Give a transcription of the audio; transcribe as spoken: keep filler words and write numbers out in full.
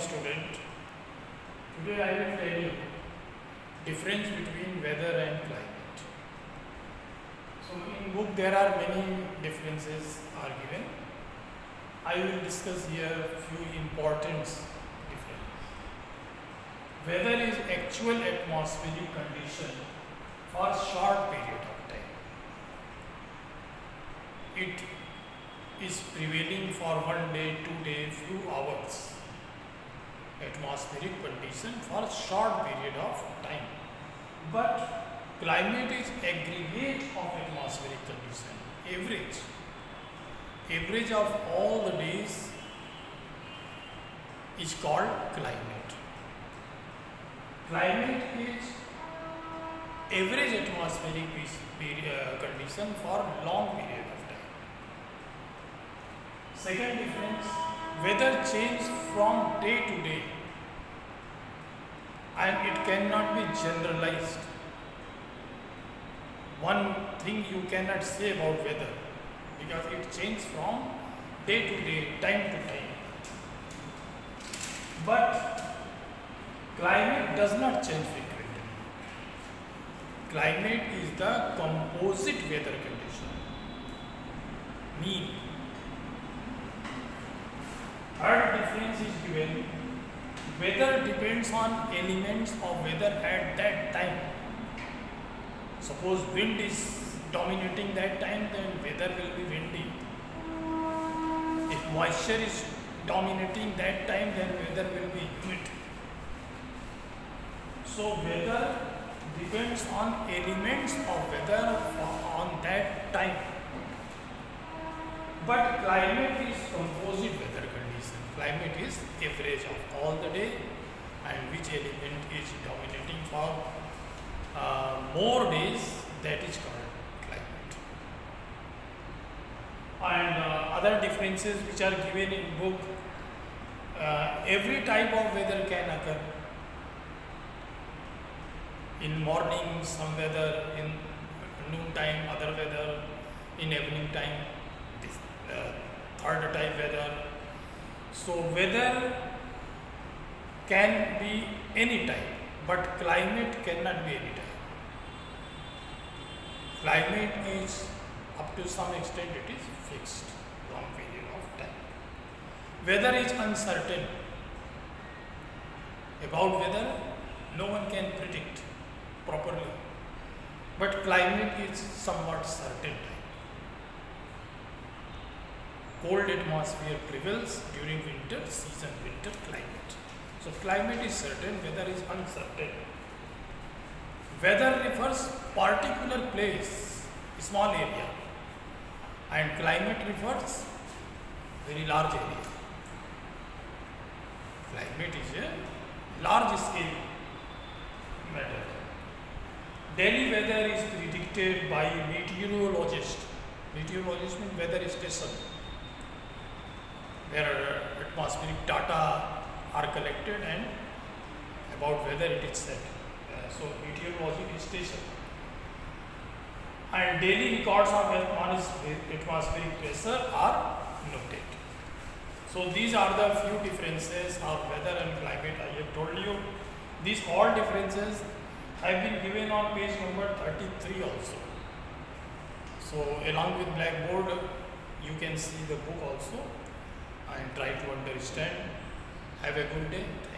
student. Today I will tell you difference between weather and climate. So in book there are many differences are given. I will discuss here few important differences. Weather is actual atmospheric condition for short period of time. It is prevailing for one day, two days, few hours. Atmospheric condition for short period of time. But climate is aggregate of atmospheric condition, average. Average of all the days is called climate. Climate is average atmospheric period, uh, condition for long period of time. Second difference, weather changes from day to day and it cannot be generalized. One thing you cannot say about weather because it changes from day to day, time to time. But climate does not change frequently. Climate is the composite weather condition, mean. Third difference is given, weather depends on elements of weather at that time. Suppose wind is dominating that time, then weather will be windy. If moisture is dominating that time, then weather will be humid. So weather depends on elements of weather on that time. But climate is composite weather condition. Climate is average of all the day and which element is dominating for uh, more days, that is called climate. And uh, other differences which are given in book, uh, every type of weather can occur. In morning some weather, in noon time other weather, in evening time this uh, third type weather. So weather can be any type, but climate cannot be any type. Climate is up to some extent it is fixed, long period of time. Weather is uncertain. About weather, no one can predict properly. But climate is somewhat certain. Cold atmosphere prevails during winter season, winter climate. So climate is certain, weather is uncertain. Weather refers particular place, small area, and climate refers very large area. Climate is a large scale matter. Daily weather is predicted by meteorologist. Meteorologist means weather station, where atmospheric data are collected and about weather it is said. Uh, so meteorology station. And daily records of atmospheric pressure are noted. So these are the few differences of weather and climate. I have told you these all differences have been given on page number thirty-three also. So along with blackboard you can see the book also and try to understand. Have a good day.